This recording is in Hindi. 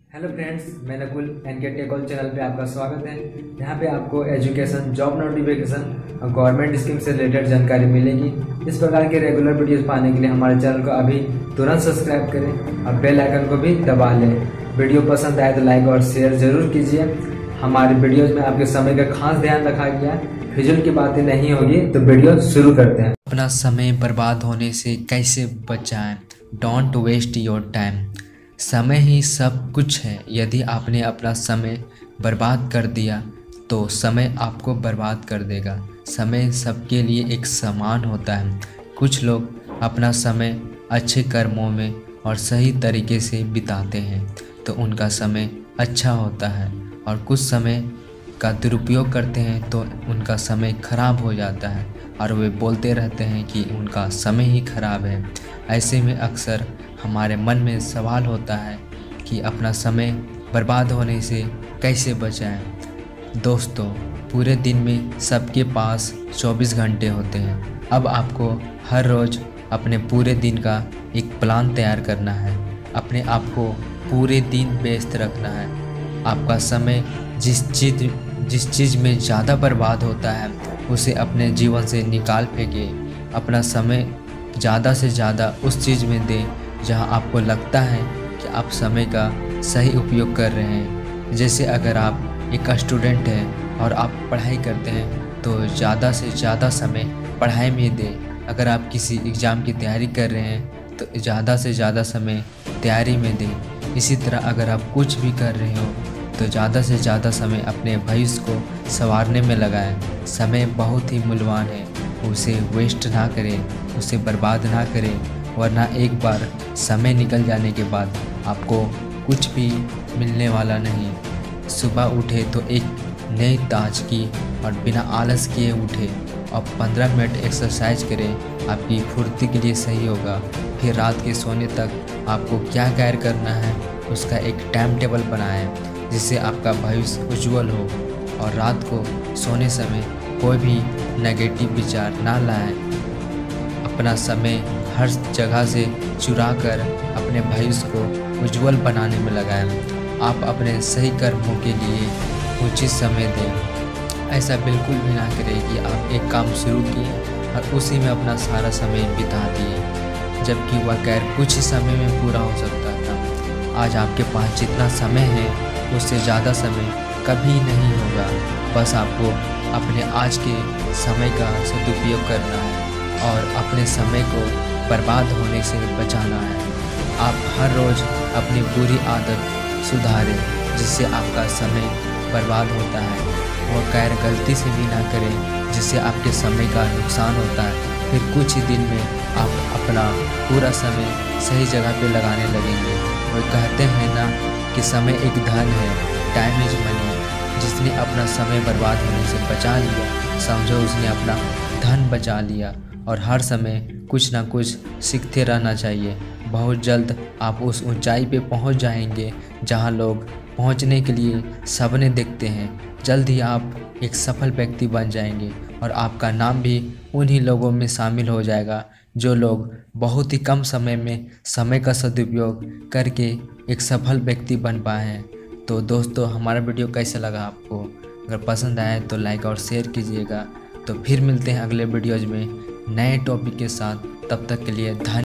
हेलो फ्रेंड्स, मैं नकुल एनके टेकॉल चैनल पे आपका स्वागत है। यहाँ पे आपको एजुकेशन, जॉब नोटिफिकेशन और गवर्नमेंट स्कीम से रिलेटेड जानकारी मिलेगी। इस प्रकार के रेगुलर वीडियोस पाने के लिए हमारे चैनल को अभी तुरंत सब्सक्राइब करें और बेल आइकन को भी दबा लें। वीडियो पसंद आए तो लाइक और शेयर जरूर कीजिए। हमारे वीडियोज में आपके समय का खास ध्यान रखा गया है, फिजूल की बातें नहीं होगी। तो वीडियो शुरू करते हैं। अपना समय बर्बाद होने से कैसे बचाएं? Don't waste your time. समय ही सब कुछ है। यदि आपने अपना समय बर्बाद कर दिया तो समय आपको बर्बाद कर देगा। समय सबके लिए एक समान होता है। कुछ लोग अपना समय अच्छे कर्मों में और सही तरीके से बिताते हैं तो उनका समय अच्छा होता है, और कुछ समय का दुरुपयोग करते हैं तो उनका समय खराब हो जाता है और वे बोलते रहते हैं कि उनका समय ही खराब है। ऐसे में अक्सर हमारे मन में सवाल होता है कि अपना समय बर्बाद होने से कैसे बचाएं। दोस्तों, पूरे दिन में सबके पास 24 घंटे होते हैं। अब आपको हर रोज़ अपने पूरे दिन का एक प्लान तैयार करना है। अपने आप को पूरे दिन व्यस्त रखना है। आपका समय जिस चीज़ में ज़्यादा बर्बाद होता है उसे अपने जीवन से निकाल फेंके। अपना समय ज़्यादा से ज़्यादा उस चीज़ में दें जहां आपको लगता है कि आप समय का सही उपयोग कर रहे हैं। जैसे अगर आप एक स्टूडेंट हैं और आप पढ़ाई करते हैं तो ज़्यादा से ज़्यादा समय पढ़ाई में दें। अगर आप किसी एग्ज़ाम की तैयारी कर रहे हैं तो ज़्यादा से ज़्यादा समय तैयारी में दें। इसी तरह अगर आप कुछ भी कर रहे हो तो ज़्यादा से ज़्यादा समय अपने भविष्य को संवारने में लगाएं। समय बहुत ही मूल्यवान है, उसे वेस्ट ना करें, उसे बर्बाद ना करें, वरना एक बार समय निकल जाने के बाद आपको कुछ भी मिलने वाला नहीं। सुबह उठे तो एक नई ताजगी और बिना आलस किए उठे और 15 मिनट एक्सरसाइज करें, आपकी फुर्ती के लिए सही होगा। फिर रात के सोने तक आपको क्या कार्य करना है उसका एक टाइम टेबल बनाएं जिससे आपका भविष्य उज्जवल हो। और रात को सोने समय कोई भी नेगेटिव विचार ना लाएं। अपना समय हर जगह से चुरा कर अपने भविष्य को उज्जवल बनाने में लगाएं। आप अपने सही कर्मों के लिए उचित समय दें। ऐसा बिल्कुल भी ना करें कि आप एक काम शुरू किए और उसी में अपना सारा समय बिता दिए, जबकि वह कार्य कुछ ही समय में पूरा हो सकता था। आज आपके पास जितना समय है उससे ज़्यादा समय कभी नहीं होगा। बस आपको अपने आज के समय का सदुपयोग करना है और अपने समय को बर्बाद होने से बचाना है। आप हर रोज़ अपनी बुरी आदत सुधारें जिससे आपका समय बर्बाद होता है। और कार्य गलती से भी ना करें जिससे आपके समय का नुकसान होता है। फिर कुछ ही दिन में आप अपना पूरा समय सही जगह पे लगाने लगेंगे। वो कहते हैं ना कि समय एक धन है, टाइम इज मनी। जिसने अपना समय बर्बाद होने से बचा लिया, समझो उसने अपना धन बचा लिया। और हर समय कुछ ना कुछ सीखते रहना चाहिए। बहुत जल्द आप उस ऊंचाई पे पहुंच जाएंगे जहां लोग पहुंचने के लिए सपने देखते हैं। जल्द ही आप एक सफल व्यक्ति बन जाएंगे और आपका नाम भी उन्हीं लोगों में शामिल हो जाएगा जो लोग बहुत ही कम समय में समय का सदुपयोग करके एक सफल व्यक्ति बन पाए हैं। तो दोस्तों, हमारा वीडियो कैसा लगा आपको? अगर पसंद आए तो लाइक और शेयर कीजिएगा। तो फिर मिलते हैं अगले वीडियोज़ में नए टॉपिक के साथ। तब तक के लिए धन्यवाद।